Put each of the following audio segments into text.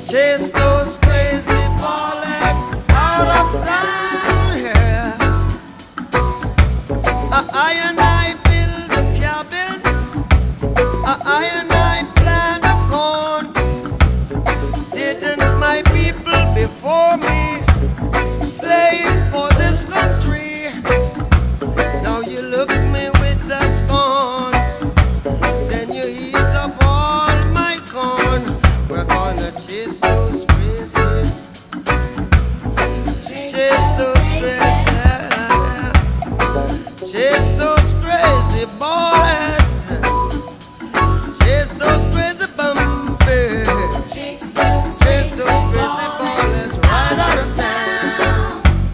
Chase those crazy bullets out of town here. I and I build a cabin. I and I plant a corn. Didn't my people before me slave for this country? Now you look me with a scorn. Then you eat up all my corn. We're gonna chase those crazy. Chase those crazy. Chase those crazy boys. Chase those crazy bumpers. Chase those crazy boys right out of town.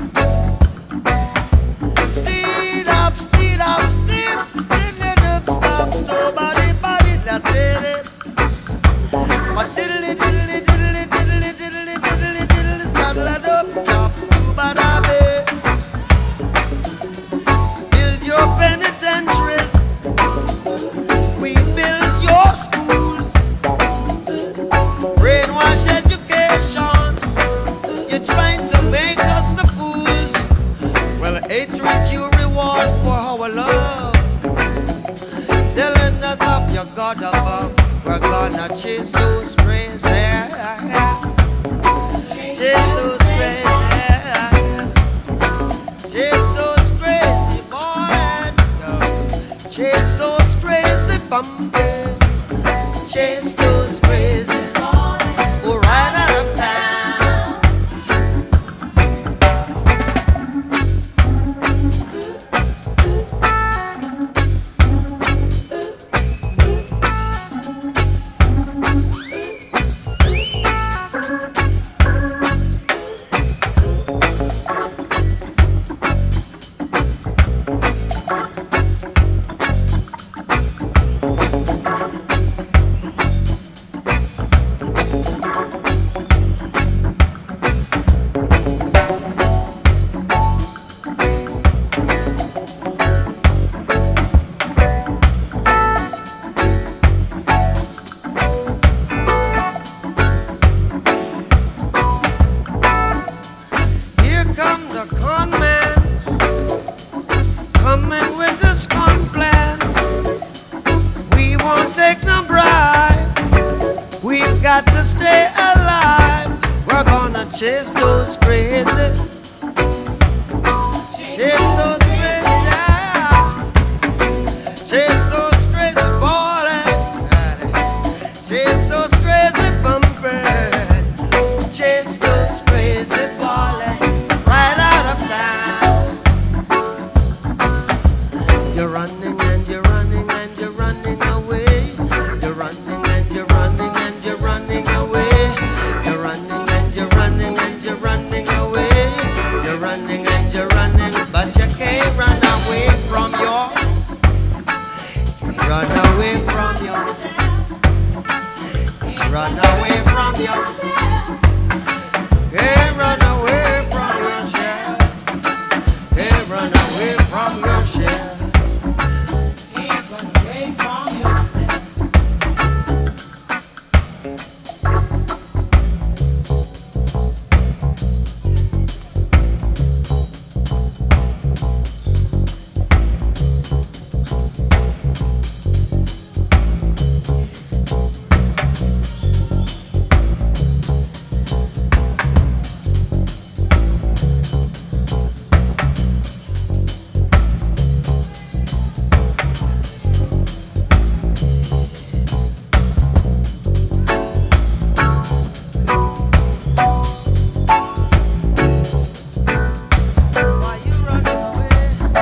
Steed up, steed up, steed, steed it up, stop, nobody, body, that's it. But diddly, diddly, diddly, diddly, diddly, diddly, diddly, stop, let up, stop, scuba dabby. Build your penitentiaries. We build your schools. Brainwash education. You're trying to make us the fools. Well, hatred you reward for our love. Telling us of your God above. We're gonna chase those crazy. Chase those crazy. Chase those crazy boys. Chase those crazy bumpers. Chase those crazy boys who right out of town. Here come the con man, coming with his con plan. We won't take no bribe. We've got to stay alive. We're gonna chase those crazy. Chase those crazy. Chase those crazy boys. Chase those crazy bumpers. Chase those crazy bullets right out of town. You're running and you're running and you're running away. You're running and you're running and you're running away. You're running and you're running and you're running away. You're running and you're running, but you can't run away from your. Run away from yourself. Run away from yourself. Hey, run away from yourself. Hey, run away from yourself. Hey, run away from yourself. Why you running away?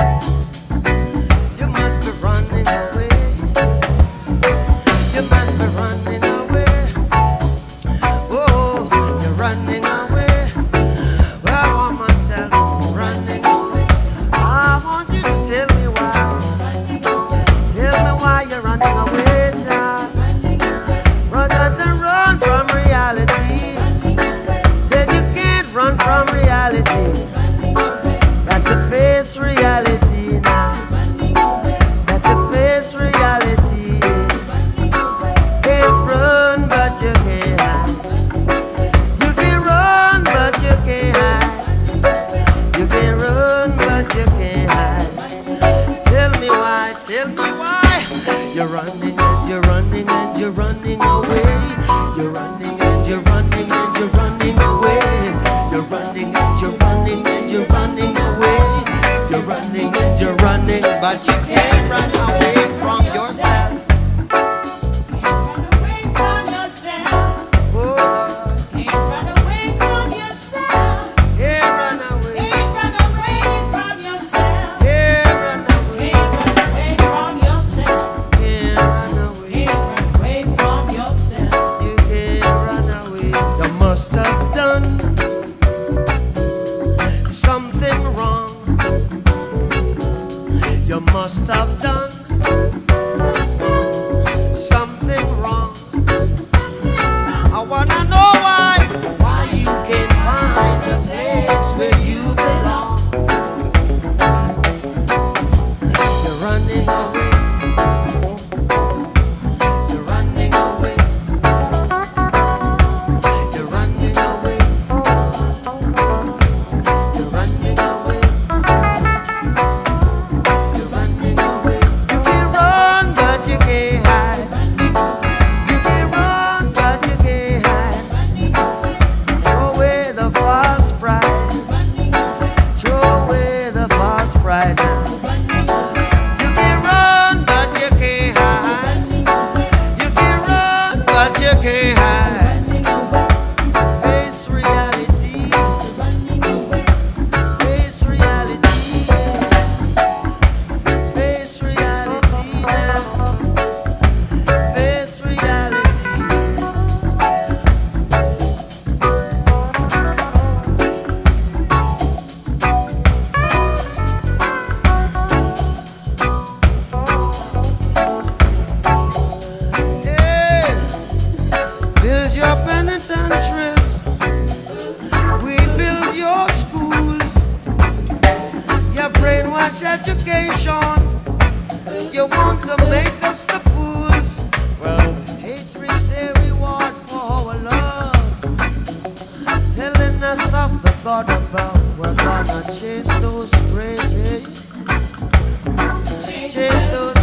You must be running away. You must be running away. Oh, you're running away. Well, woman, tell me, running away. I want you to tell me why. Tell me why you're running away, child. Rather than run from reality. Said you can't run from reality. Got to face reality now. Got to face reality. Can't run, but you can't hide. you can't hide. Face reality. Face reality. Face reality now. Face reality. Yeah. Build your penitentiaries. We build your schools. Your brainwash education. You want to make us the fools. Well, hate reach their reward for our love. Telling us of the God above. We're gonna chase those crazy. Chase those